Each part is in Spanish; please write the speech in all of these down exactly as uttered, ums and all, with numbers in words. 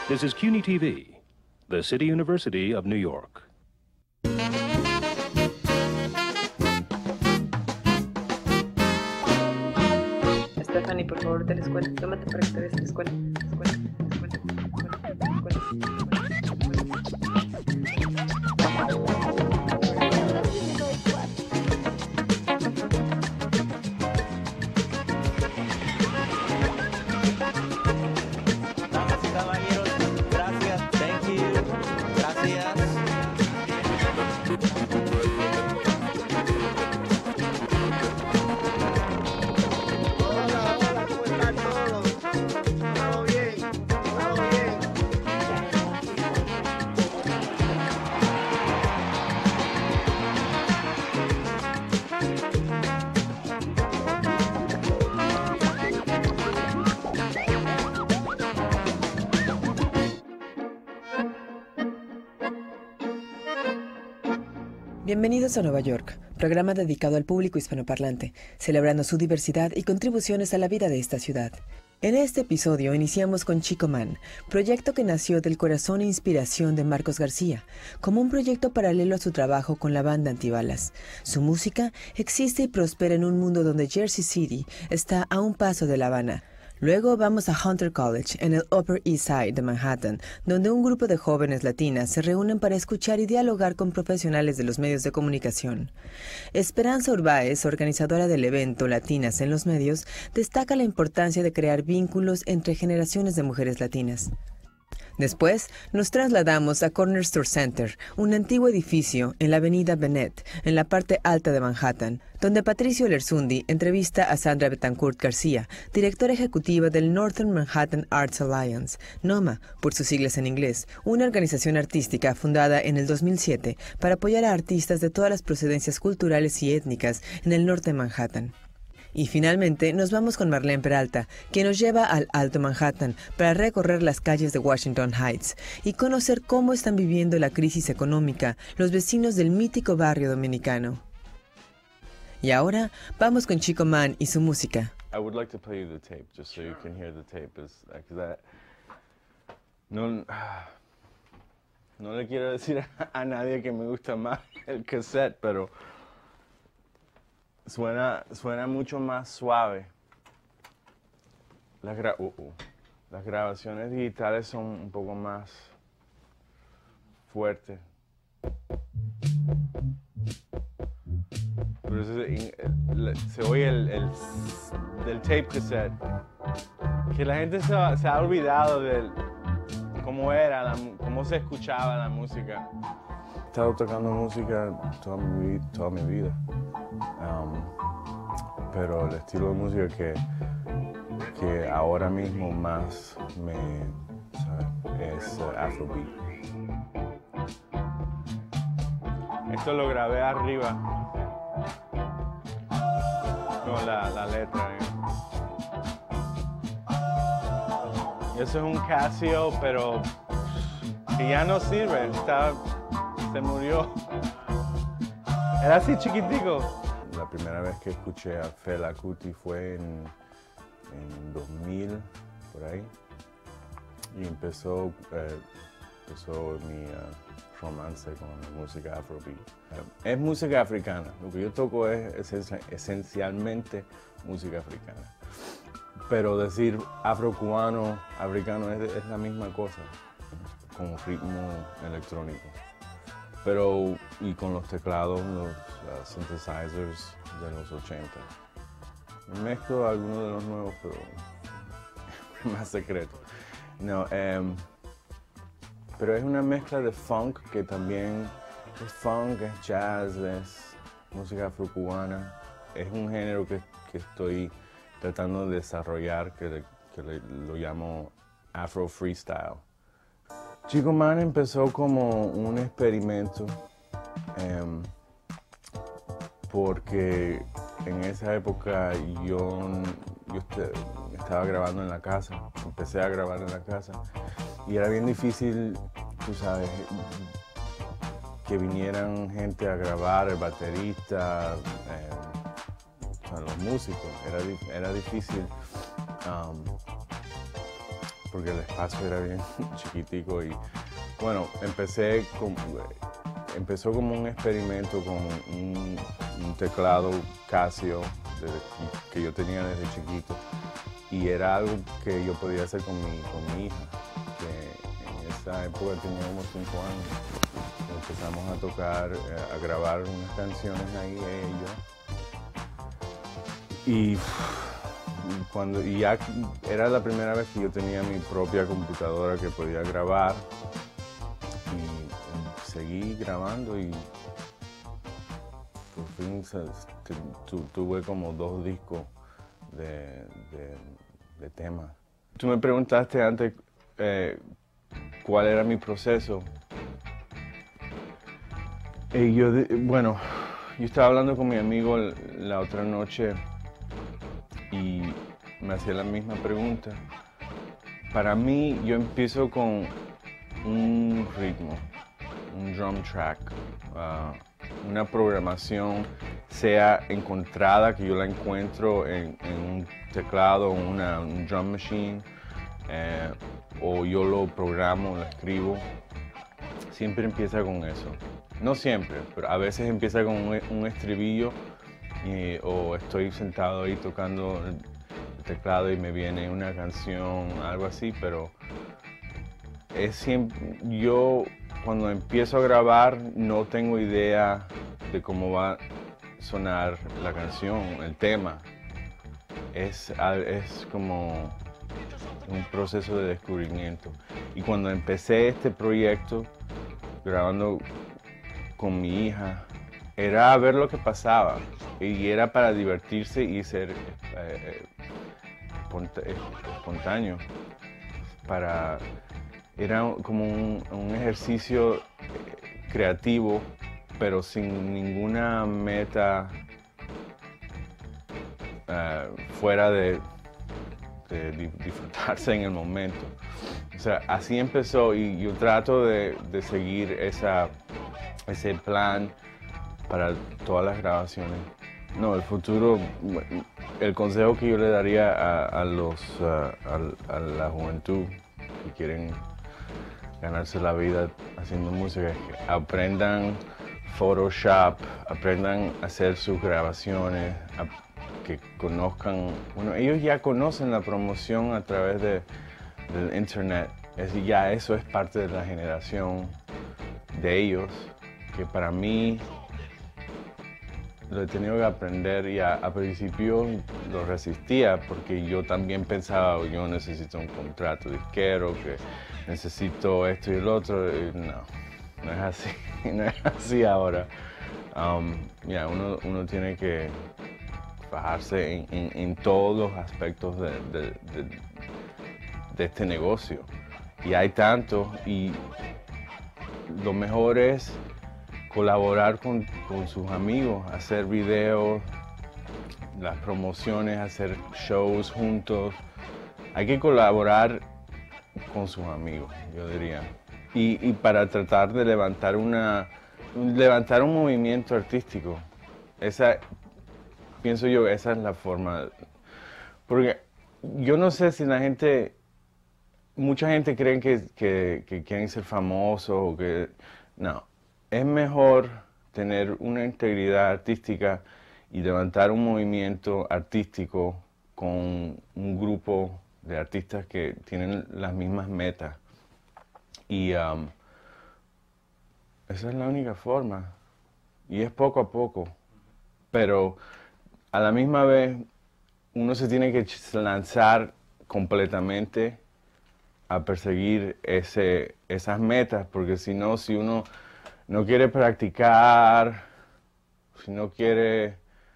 This is C U N Y T V, the City University of New York. Stephanie, por favor, de la escuela. Tómate para que te veas en la escuela. Escuela, escuela, escuela, escuela. Damas y caballeros, gracias, thank you, gracias. Bienvenidos a Nueva York, programa dedicado al público hispanoparlante, celebrando su diversidad y contribuciones a la vida de esta ciudad. En este episodio iniciamos con Chico Man, proyecto que nació del corazón e inspiración de Marcos García, como un proyecto paralelo a su trabajo con la banda Antibalas. Su música existe y prospera en un mundo donde Jersey City está a un paso de La Habana. Luego vamos a Hunter College, en el Upper East Side de Manhattan, donde un grupo de jóvenes latinas se reúnen para escuchar y dialogar con profesionales de los medios de comunicación. Esperanza Urbáez, organizadora del evento Latinas en los Medios, destaca la importancia de crear vínculos entre generaciones de mujeres latinas. Después, nos trasladamos a Corner Store Center, un antiguo edificio en la avenida Bennett, en la parte alta de Manhattan, donde Patricio Lersundi entrevista a Sandra Betancourt García, directora ejecutiva del Northern Manhattan Arts Alliance, NOMA, por sus siglas en inglés, una organización artística fundada en el dos mil siete para apoyar a artistas de todas las procedencias culturales y étnicas en el norte de Manhattan. Y finalmente nos vamos con Marlene Peralta, quien nos lleva al Alto Manhattan para recorrer las calles de Washington Heights y conocer cómo están viviendo la crisis económica los vecinos del mítico barrio dominicano. Y ahora vamos con Chico Man y su música. I would like to play you the tape, just so you can hear the tape. Is, uh, 'cause that, no, no le quiero decir a, a nadie que me gusta más el cassette, pero Suena, suena mucho más suave. Las, gra uh, uh. Las grabaciones digitales son un poco más fuertes. Pero eso se, se oye el, el del tape cassette. Que la gente se, se ha olvidado de cómo era, la, cómo se escuchaba la música. He estado tocando música toda mi, toda mi vida. Um, pero el estilo de música que, que ahora mismo más me, ¿sabes? Es uh, Afrobeat. Esto lo grabé arriba con la, la letra. ¿eh? Y eso es un Casio, pero que ya no sirve, está, se murió. Era así chiquitico. La primera vez que escuché a Fela Kuti fue en, en dos mil, por ahí. Y empezó, eh, empezó mi uh, romance con la música afrobeat. Es música africana. Lo que yo toco es, es esencialmente música africana. Pero decir afro-cubano, africano es, es la misma cosa, con ritmo electrónico. Pero, y con los teclados, los uh, synthesizers de los ochenta. Mezclo algunos de los nuevos, pero más secreto. No, um, pero es una mezcla de funk que también es funk, es jazz, es música afrocubana. Es un género que, que estoy tratando de desarrollar, que, le, que le, lo llamo Afro Freestyle. Chico Man empezó como un experimento um, porque en esa época yo, yo este, estaba grabando en la casa, empecé a grabar en la casa y era bien difícil, tú sabes, que vinieran gente a grabar, el baterista, eh, o sea, los músicos, era, era difícil um, porque el espacio era bien chiquitico y bueno, empecé con, empezó como un experimento con un, un teclado Casio de, que yo tenía desde chiquito y era algo que yo podía hacer con mi, con mi hija, que en esa época tenía como cinco años. Empezamos a tocar, a grabar unas canciones ahí ella y cuando y ya era la primera vez que yo tenía mi propia computadora que podía grabar y seguí grabando y por fin tu, tuve como dos discos de, de, de temas. Tú me preguntaste antes eh, cuál era mi proceso. Y yo, bueno, yo estaba hablando con mi amigo la otra noche y me hacía la misma pregunta. Para mí, yo empiezo con un ritmo, un drum track, uh, una programación, sea encontrada, que yo la encuentro en, en un teclado, una un drum machine, eh, o yo lo programo, lo escribo. Siempre empieza con eso. No siempre, pero a veces empieza con un, un estribillo y, o estoy sentado ahí tocando el teclado y me viene una canción, algo así, pero es siempre, yo cuando empiezo a grabar no tengo idea de cómo va a sonar la canción, el tema. Es, es como un proceso de descubrimiento. Y cuando empecé este proyecto, grabando con mi hija, era ver lo que pasaba y era para divertirse y ser eh, espontáneo. Para, era como un, un ejercicio creativo, pero sin ninguna meta uh, fuera de, de disfrutarse en el momento. O sea, así empezó y yo trato de, de seguir esa, ese plan para todas las grabaciones. No, el futuro, el consejo que yo le daría a, a, los, a, a, a la juventud que quieren ganarse la vida haciendo música es que aprendan Photoshop, aprendan a hacer sus grabaciones, a, que conozcan, bueno, ellos ya conocen la promoción a través de del internet, es decir, ya eso es parte de la generación de ellos, que para mí lo he tenido que aprender y a, a principio lo resistía porque yo también pensaba, yo necesito un contrato disquero, que necesito esto y el otro, y no, no es así, no es así ahora. Um, yeah, uno, uno tiene que bajarse en, en, en todos los aspectos de, de, de de este negocio y hay tanto y lo mejor es colaborar con, con sus amigos, hacer videos, las promociones, hacer shows juntos. Hay que colaborar con sus amigos, yo diría. Y, y para tratar de levantar, una, levantar un movimiento artístico. Esa, pienso yo, esa es la forma. Porque yo no sé si la gente... Mucha gente cree que, que, que quieren ser famosos o que... No, es mejor tener una integridad artística y levantar un movimiento artístico con un grupo de artistas que tienen las mismas metas. Y um, esa es la única forma. Y es poco a poco. Pero a la misma vez uno se tiene que lanzar completamente a perseguir ese, esas metas, porque si no, si uno no quiere practicar, si no quiere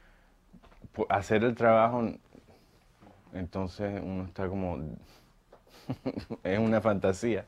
hacer el trabajo, entonces uno está como, es una fantasía.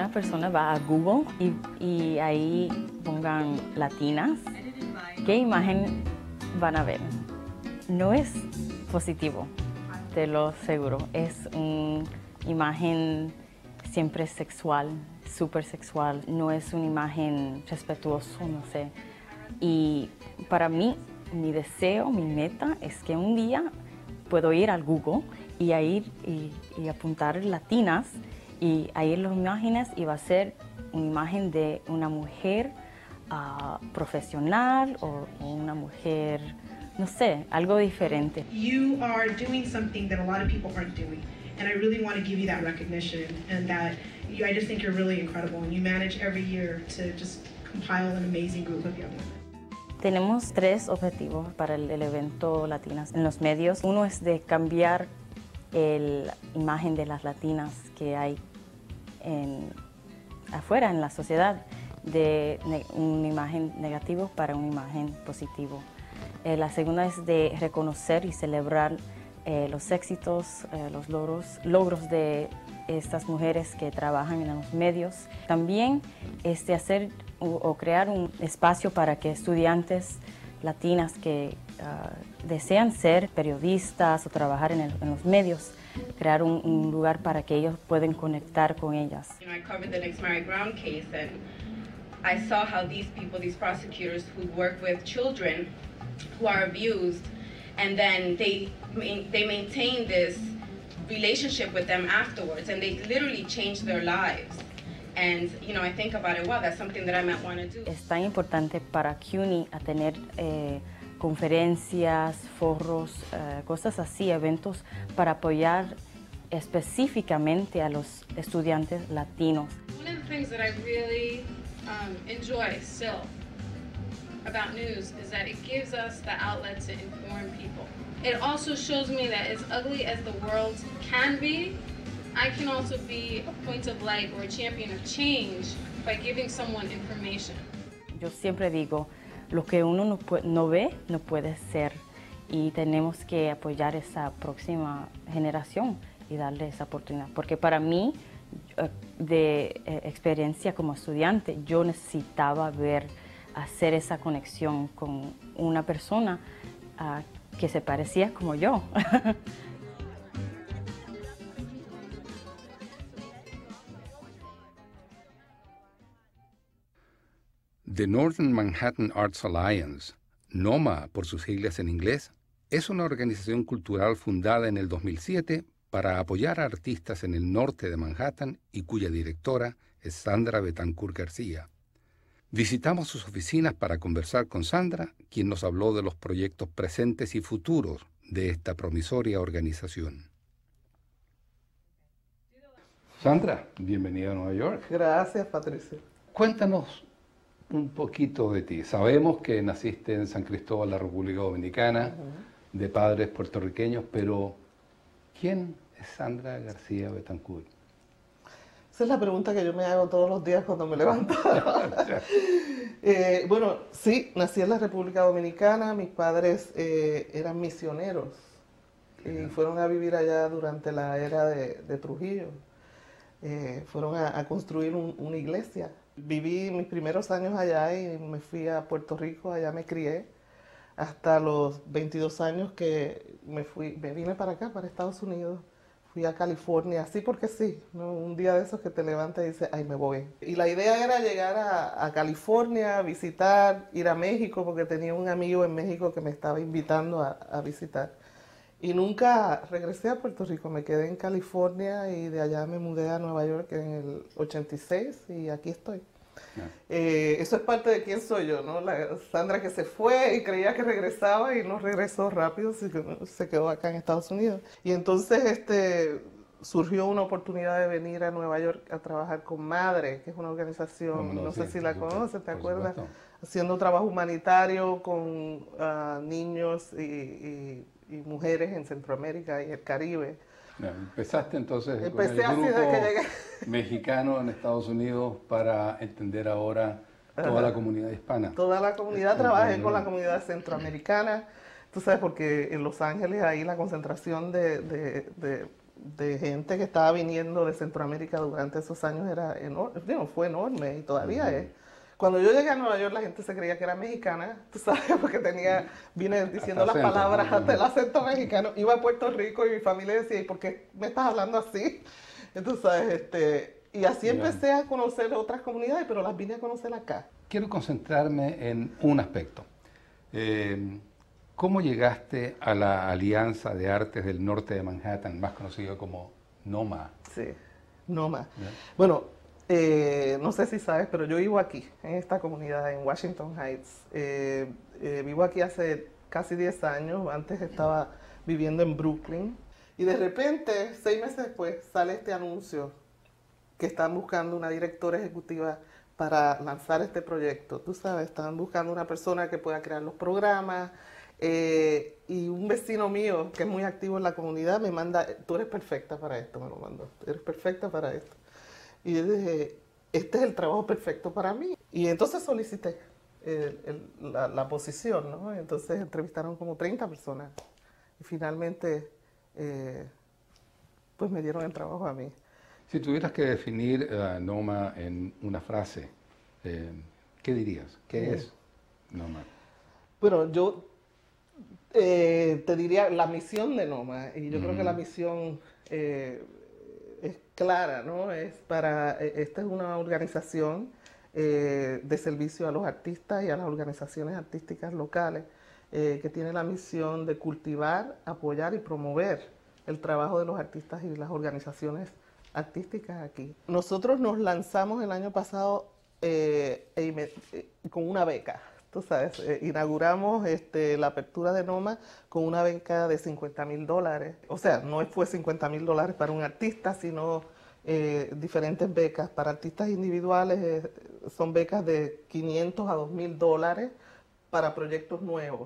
una persona va a Google y, y ahí pongan latinas, ¿qué imagen van a ver? No es positivo, te lo aseguro. Es una imagen siempre sexual, súper sexual. No es una imagen respetuosa, no sé. Y para mí, mi deseo, mi meta es que un día puedo ir al Google y a ir y, y apuntar latinas y ahí en las imágenes y va a ser una imagen de una mujer uh, profesional o, o una mujer, no sé, algo diferente. You are doing something that a lot of people aren't doing, and I really want to give you that recognition, and that you, I just think you're really incredible, and you manage every year to just compile an amazing group of young women. Tenemos tres objetivos para el, el evento Latinas en los medios. Uno es de cambiar la imagen de las latinas que hay en, afuera en la sociedad, de ne, una imagen negativa para una imagen positiva. Eh, la segunda es de reconocer y celebrar eh, los éxitos, eh, los logros, logros de estas mujeres que trabajan en los medios. También es de hacer o, o crear un espacio para que estudiantes latinas que uh, desean ser periodistas o trabajar en, el, en los medios, crear un, un lugar para que ellos puedan conectar con ellas. You know, I covered the Next Mary Brown case, and I saw how these people, these prosecutors who work with children who are abused, and then they they maintain this relationship with them afterwards, and they literally change their lives. And you know, I think about it. Wow, that's something that I might want to do. Es tan importante para CUNY a tener eh, conferencias, foros, eh, cosas así, eventos para apoyar específicamente a los estudiantes latinos. One of the things that I really um, enjoy still about news is that it gives us the outlet to inform people. It also shows me that as ugly as the world can be, I can also be a point of light or a champion of change by giving someone information. Yo siempre digo, lo que uno no, puede, no ve, no puede ser. Y tenemos que apoyar esa próxima generación y darle esa oportunidad. Porque para mí, de eh, experiencia como estudiante, yo necesitaba ver, hacer esa conexión con una persona uh, que se parecía como yo. The Northern Manhattan Arts Alliance, NOMA por sus siglas en inglés, es una organización cultural fundada en el dos mil siete para apoyar a artistas en el norte de Manhattan y cuya directora es Sandra Betancourt García. Visitamos sus oficinas para conversar con Sandra, quien nos habló de los proyectos presentes y futuros de esta promisoria organización. Sandra, bienvenida a Nueva York. Gracias, Patricia. Cuéntanos un poquito de ti. Sabemos que naciste en San Cristóbal, la República Dominicana, uh-huh. de padres puertorriqueños, pero ¿quién es Sandra García Betancourt? Esa es la pregunta que yo me hago todos los días cuando me levanto. eh, bueno, sí, nací en la República Dominicana, mis padres eh, eran misioneros y fueron a vivir allá durante la era de, de Trujillo. Eh, fueron a, a construir un, una iglesia. Viví mis primeros años allá y me fui a Puerto Rico, allá me crié hasta los veintidós años que me fui, me vine para acá, para Estados Unidos. Fui a California, así porque sí, ¿no? Un día de esos que te levantas y dices, ay, me voy. Y la idea era llegar a, a California, visitar, ir a México, porque tenía un amigo en México que me estaba invitando a, a visitar. Y nunca regresé a Puerto Rico, me quedé en California y de allá me mudé a Nueva York en el ochenta y seis y aquí estoy. Yeah. Eh, eso es parte de quién soy yo, ¿no? La Sandra que se fue y creía que regresaba y no regresó rápido, se quedó acá en Estados Unidos. Y entonces este, surgió una oportunidad de venir a Nueva York a trabajar con Madre, que es una organización, no, no sé sí, si la conoces, ¿te acuerdas? Supuesto. Haciendo trabajo humanitario con uh, niños y, y, y mujeres en Centroamérica y el Caribe. No, empezaste entonces Empecé con el grupo así desde que llegué. mexicano en Estados Unidos para entender ahora toda Ajá. la comunidad hispana. Toda la comunidad, trabajé con la comunidad centroamericana, tú sabes, porque en Los Ángeles ahí la concentración de, de, de de gente que estaba viniendo de Centroamérica durante esos años era enorme, no, fue enorme y todavía uh-huh. es. Cuando yo llegué a Nueva York la gente se creía que era mexicana, tú sabes, porque tenía, vine diciendo las acento, palabras hasta el acento mexicano. Iba a Puerto Rico y mi familia decía, ¿y por qué me estás hablando así? Entonces, sabes, este, y así yeah. empecé a conocer otras comunidades, pero las vine a conocer acá. Quiero concentrarme en un aspecto. Eh, ¿Cómo llegaste a la Alianza de Artes del Norte de Manhattan, más conocido como NOMA? Sí, NOMA. Yeah. Bueno, Eh, no sé si sabes, pero yo vivo aquí, en esta comunidad, en Washington Heights. Eh, eh, vivo aquí hace casi diez años, antes estaba viviendo en Brooklyn. Y de repente, seis meses después, sale este anuncio que están buscando una directora ejecutiva para lanzar este proyecto. Tú sabes, están buscando una persona que pueda crear los programas. Eh, y un vecino mío, que es muy activo en la comunidad, me manda, tú eres perfecta para esto, me lo mandó, eres perfecta para esto. Y yo dije, este es el trabajo perfecto para mí. Y entonces solicité el, el, la, la posición, ¿no? Entonces entrevistaron como treinta personas. Y finalmente, eh, pues me dieron el trabajo a mí. Si tuvieras que definir uh, NOMA en una frase, eh, ¿qué dirías? ¿Qué sí. es NOMA? Bueno, yo eh, te diría la misión de NOMA. Y yo mm. creo que la misión... Eh, es clara, ¿no? Es para, esta es una organización eh, de servicio a los artistas y a las organizaciones artísticas locales eh, que tiene la misión de cultivar, apoyar y promover el trabajo de los artistas y las organizaciones artísticas aquí. Nosotros nos lanzamos el año pasado eh, eh, eh, con una beca. Tú sabes, eh, inauguramos este, la apertura de NOMA con una beca de cincuenta mil dólares. O sea, no fue cincuenta mil dólares para un artista, sino eh, diferentes becas. Para artistas individuales eh, son becas de quinientos a dos mil dólares para proyectos nuevos.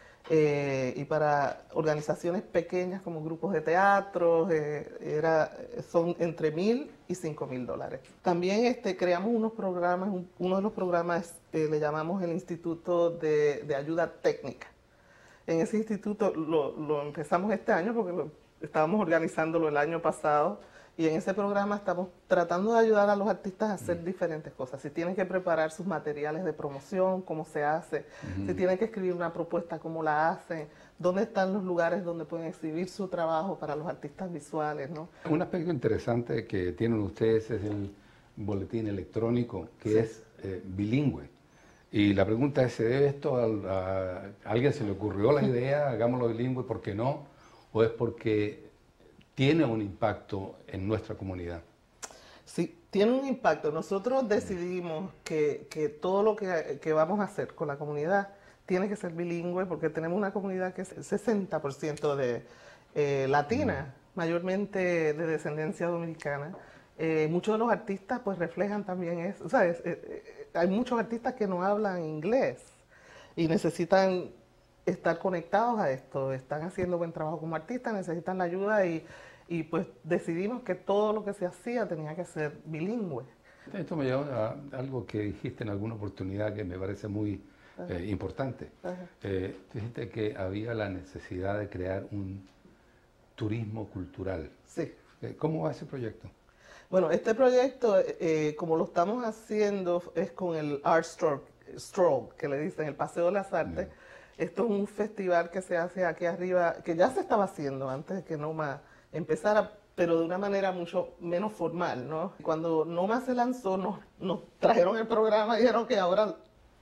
Eh, y para organizaciones pequeñas como grupos de teatro, eh, era, son entre mil y cinco mil dólares. También este, creamos unos programas, un, uno de los programas eh, le llamamos el Instituto de, de Ayuda Técnica. En ese instituto lo, lo empezamos este año porque lo, estábamos organizándolo el año pasado. Y en ese programa estamos tratando de ayudar a los artistas a hacer diferentes cosas. Si tienen que preparar sus materiales de promoción, cómo se hace. Uh-huh. Si tienen que escribir una propuesta, cómo la hacen. Dónde están los lugares donde pueden exhibir su trabajo para los artistas visuales, ¿no? Un aspecto interesante que tienen ustedes es el boletín electrónico, que sí. es eh, bilingüe. Y la pregunta es, ¿se debe esto a, a, a alguien se le ocurrió la idea, hagámoslo bilingüe, ¿por qué no? ¿O es porque tiene un impacto en nuestra comunidad? Sí, tiene un impacto. Nosotros decidimos que, que todo lo que, que vamos a hacer con la comunidad tiene que ser bilingüe porque tenemos una comunidad que es sesenta por ciento de eh, latina, mm. mayormente de descendencia dominicana. Eh, muchos de los artistas pues reflejan también eso. O sea, es, eh, hay muchos artistas que no hablan inglés y necesitan estar conectados a esto, están haciendo buen trabajo como artistas, necesitan la ayuda y, y pues decidimos que todo lo que se hacía tenía que ser bilingüe. Esto me lleva a algo que dijiste en alguna oportunidad que me parece muy eh, importante. Eh, dijiste que había la necesidad de crear un turismo cultural. Sí. Eh, ¿Cómo va ese proyecto? Bueno, este proyecto, eh, como lo estamos haciendo, es con el Art Stroll, Stroll que le dicen, el Paseo de las Artes. Yeah. Esto es un festival que se hace aquí arriba, que ya se estaba haciendo antes de que NOMA empezara, pero de una manera mucho menos formal, ¿no? Cuando NOMA se lanzó, nos, nos trajeron el programa y dijeron que ahora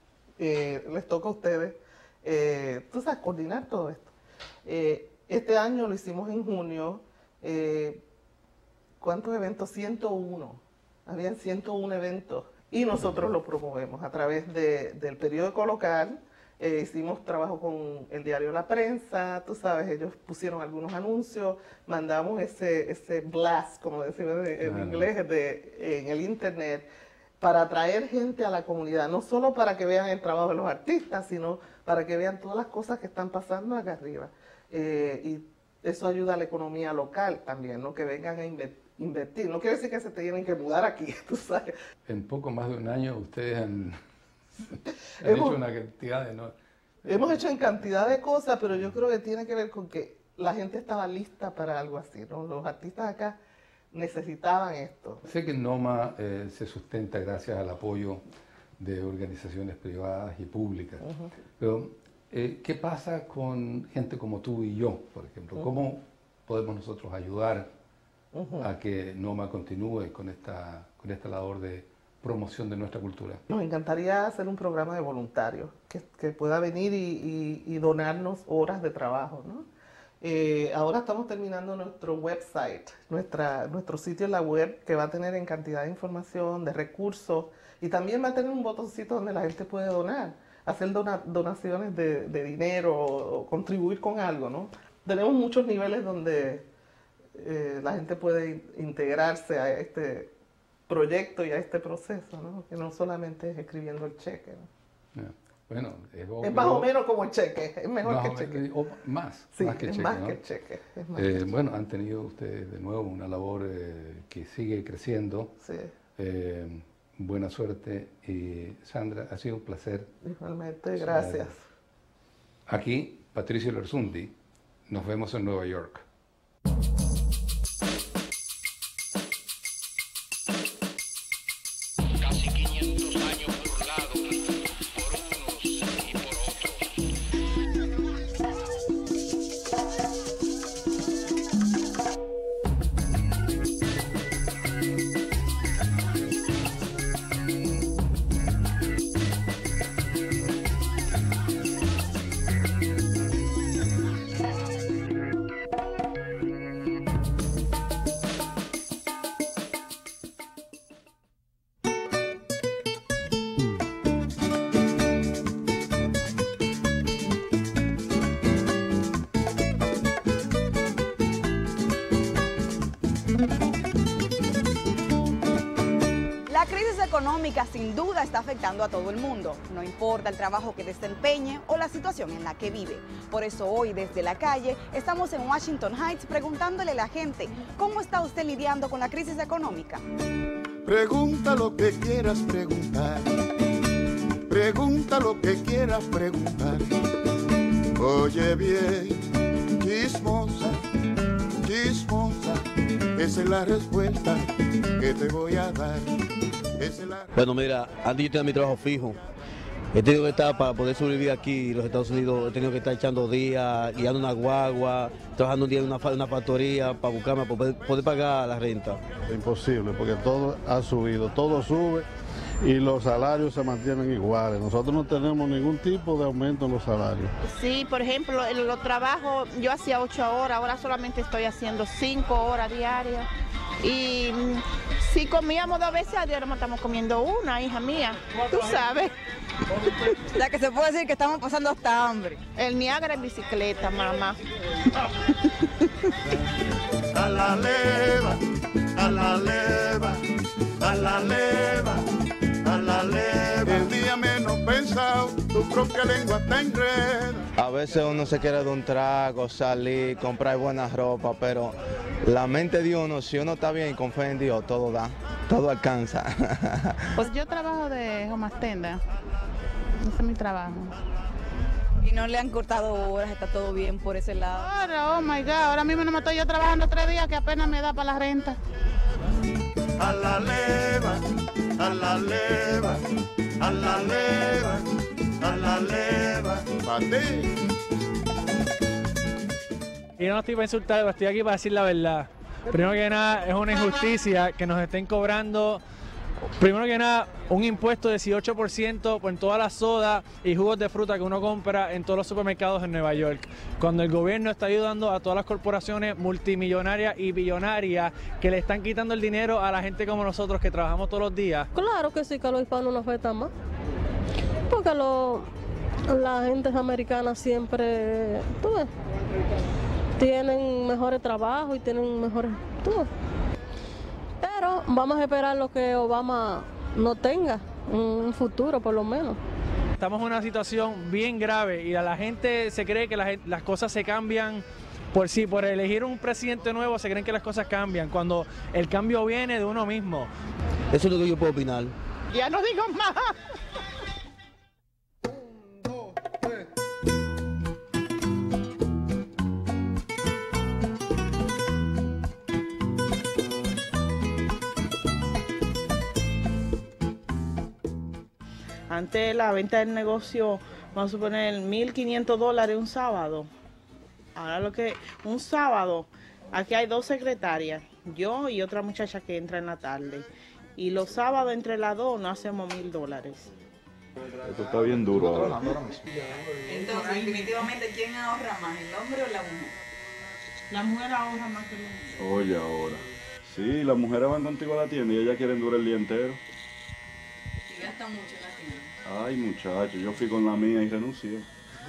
eh, les toca a ustedes, eh, tú sabes, coordinar todo esto. Eh, este año lo hicimos en junio. Eh, ¿Cuántos eventos? ciento uno. Habían ciento uno eventos y nosotros lo promovemos a través de, del periódico local. Eh, hicimos trabajo con el diario La Prensa, tú sabes, ellos pusieron algunos anuncios, mandamos ese, ese blast, como decimos en claro. inglés, de, en el internet, para atraer gente a la comunidad, no solo para que vean el trabajo de los artistas, sino para que vean todas las cosas que están pasando acá arriba. Eh, y eso ayuda a la economía local también, ¿no? Que vengan a invertir. No quiere decir que se tienen que mudar aquí, tú sabes. En poco más de un año ustedes han... Han hemos, hecho una cantidad de... No, hemos hecho en cantidad de cosas, pero yo creo que tiene que ver con que la gente estaba lista para algo así, ¿no? Los artistas acá necesitaban esto. Sé que NOMA eh, se sustenta gracias al apoyo de organizaciones privadas y públicas, uh-huh. pero eh, ¿qué pasa con gente como tú y yo, por ejemplo? Uh-huh. ¿Cómo podemos nosotros ayudar uh-huh. a que NOMA continúe con esta, con esta labor de promoción de nuestra cultura? Nos encantaría hacer un programa de voluntarios que, que pueda venir y, y, y donarnos horas de trabajo, ¿no? Eh, ahora estamos terminando nuestro website, nuestra, nuestro sitio en la web, que va a tener en cantidad de información, de recursos, y también va a tener un botoncito donde la gente puede donar, hacer dona, donaciones de, de dinero o, o contribuir con algo, ¿no? Tenemos muchos niveles donde eh, la gente puede integrarse a este proyecto y a este proceso, ¿no? Que no solamente es escribiendo el cheque, ¿no? Yeah. Bueno, es, es más o menos como el cheque, es mejor no, que el cheque. O más, sí, más que el es cheque. Más ¿no? que el cheque es más eh, que el cheque. Bueno, han tenido ustedes de nuevo una labor eh, que sigue creciendo. Sí. Eh, buena suerte. Y Sandra, ha sido un placer. Igualmente, gracias. Aquí, Patricio Lersundi. Nos vemos en Nueva York. La crisis económica sin duda está afectando a todo el mundo, no importa el trabajo que desempeñe o la situación en la que vive. Por eso hoy desde la calle estamos en Washington Heights preguntándole a la gente, ¿cómo está usted lidiando con la crisis económica? Pregunta lo que quieras preguntar, pregunta lo que quieras preguntar. Oye bien, chismosa, chismosa, esa es la respuesta que te voy a dar. Esa es la... Bueno, mira, antes yo tenía mi trabajo fijo. He tenido que estar, para poder sobrevivir aquí en los Estados Unidos, he tenido que estar echando días, guiando una guagua, trabajando un día en una, una factoría para buscarme, para poder, poder pagar la renta. Es imposible, porque todo ha subido, todo sube y los salarios se mantienen iguales. Nosotros no tenemos ningún tipo de aumento en los salarios. Sí, por ejemplo, en los trabajos, yo hacía ocho horas, ahora solamente estoy haciendo cinco horas diarias. Y si comíamos dos veces a día, ahora estamos comiendo una, hija mía, tú sabes. Ya que se puede decir que estamos pasando hasta hambre. El Niágara en bicicleta, mamá. A la leva, a la leva, a la leva, a la leva. El día menos pensado, tu propia lengua te enreda. A veces uno se quiere de un trago, salir, comprar buena ropa, pero la mente de uno, si uno está bien y confía en Dios, todo da, todo alcanza. Pues yo trabajo de homastenda, ese es mi trabajo. Y no le han cortado horas, está todo bien por ese lado. Ahora, oh my God, ahora mismo no me estoy yo trabajando tres días que apenas me da para la renta. A la leva, a la leva, a la leva, a la leva, pa' ti. Y no estoy para insultar, estoy aquí para decir la verdad. Primero que nada, es una injusticia que nos estén cobrando, primero que nada, un impuesto de dieciocho por ciento por todas las sodas y jugos de fruta que uno compra en todos los supermercados en Nueva York. Cuando el gobierno está ayudando a todas las corporaciones multimillonarias y billonarias que le están quitando el dinero a la gente como nosotros que trabajamos todos los días. Claro que sí, que a los hispanos nos afecta más. Porque lo, la gente americana siempre, tú ves, tienen mejores trabajos y tienen mejores... Tú ves. Pero vamos a esperar lo que Obama no tenga, un futuro por lo menos. Estamos en una situación bien grave y la gente se cree que la, las cosas se cambian por sí, por elegir un presidente nuevo se creen que las cosas cambian, cuando el cambio viene de uno mismo. Eso es lo que yo puedo opinar. Ya no digo más. Antes la venta del negocio, vamos a suponer, mil quinientos dólares un sábado. Ahora lo que, un sábado, aquí hay dos secretarias, yo y otra muchacha que entra en la tarde. Y los sábados entre las dos no hacemos mil dólares. Esto está bien duro ahora. Entonces, definitivamente, ¿quién ahorra más, el hombre o la mujer? La mujer ahorra más que el hombre. Oye, ahora. Sí, las mujeres van contigo a la tienda y ellas quieren durar el día entero. Y gastan mucho en la tienda. Ay, muchacho, yo fui con la mía y renuncié.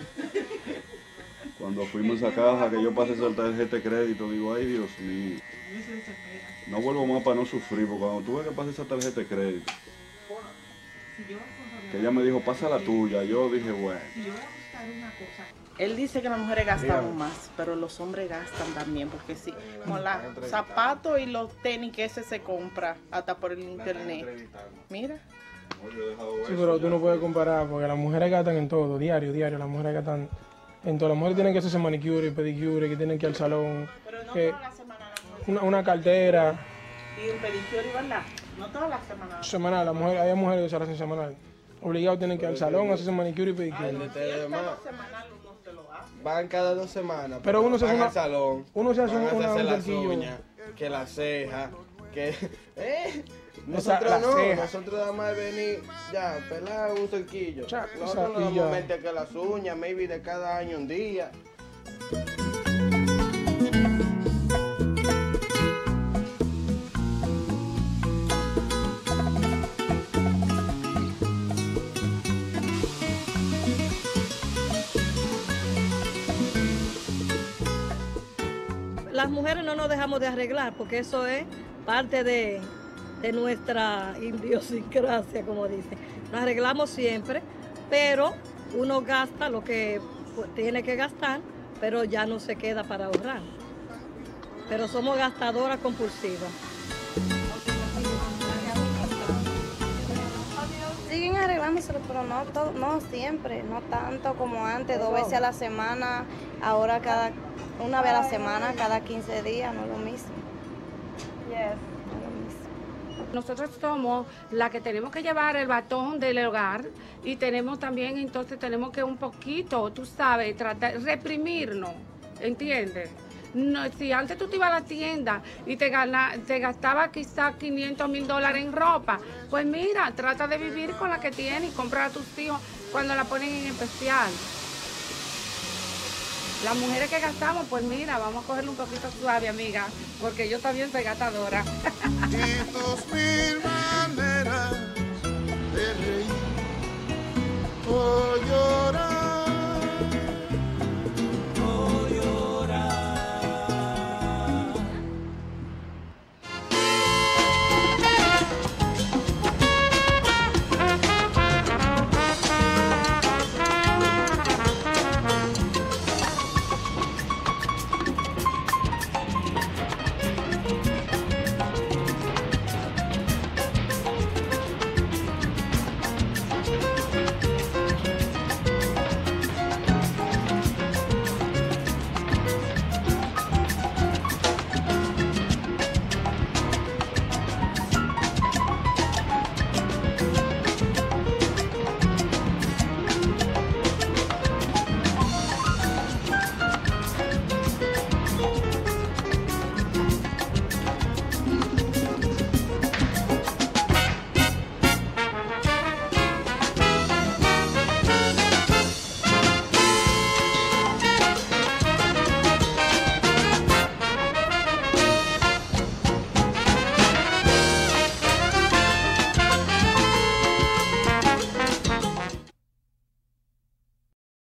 Cuando fuimos a esa caja que yo pasé esa tarjeta de crédito, digo, ay, Dios mío. No vuelvo más para no sufrir, porque cuando tuve que pasar esa tarjeta de crédito, que ella me dijo, pasa la tuya, yo dije, bueno. Él dice que las mujeres gastamos más, pero los hombres gastan también, porque sí, como los zapatos y los tenis que ese se compra hasta por el internet. Mira. Sí, pero tú no puedes comparar, porque las mujeres gastan en todo, diario, diario, las mujeres gastan en todo. Las mujeres tienen que hacerse manicure y pedicure, que tienen que ir al salón, que una, una cartera. Y un pedicure, ¿verdad? No todas las semanas. Semanal, la mujer, hay mujeres que se la hacen semanal. Obligados tienen que ir al salón, hacerse manicure y pedicure. Van cada dos semanas. Pero uno se hace van una, al salón. Uno se hace van a una, hacerse un las cerquillo. uñas, que la ceja, que eh, Esa- nosotros la no, ceja. nosotros nada más venir ya, pelar un cerquillo. Cha- Nosotros esa- nos y ya. vamos a meter que las uñas, maybe de cada año un día. Las mujeres no nos dejamos de arreglar porque eso es parte de, de nuestra idiosincrasia, como dicen. Nos arreglamos siempre, pero uno gasta lo que pues, tiene que gastar, pero ya no se queda para ahorrar. Pero somos gastadoras compulsivas. Siguen arreglándoselo, pero no, todo, no siempre, no tanto como antes, dos veces a la semana, ahora cada una vez a la semana, cada quince días, no es lo mismo. Nosotros somos la que tenemos que llevar el batón del hogar y tenemos también, entonces tenemos que un poquito, tú sabes, tratar, reprimirnos, ¿entiendes? No, si antes tú te ibas a la tienda y te, gana, te gastabas quizás quinientos mil dólares en ropa, pues mira, trata de vivir con la que tienes y comprar a tus hijos cuando la ponen en especial. Las mujeres que gastamos, pues mira, vamos a cogerle un poquito suave, amiga, porque yo también soy gastadora. Y tus mil maneras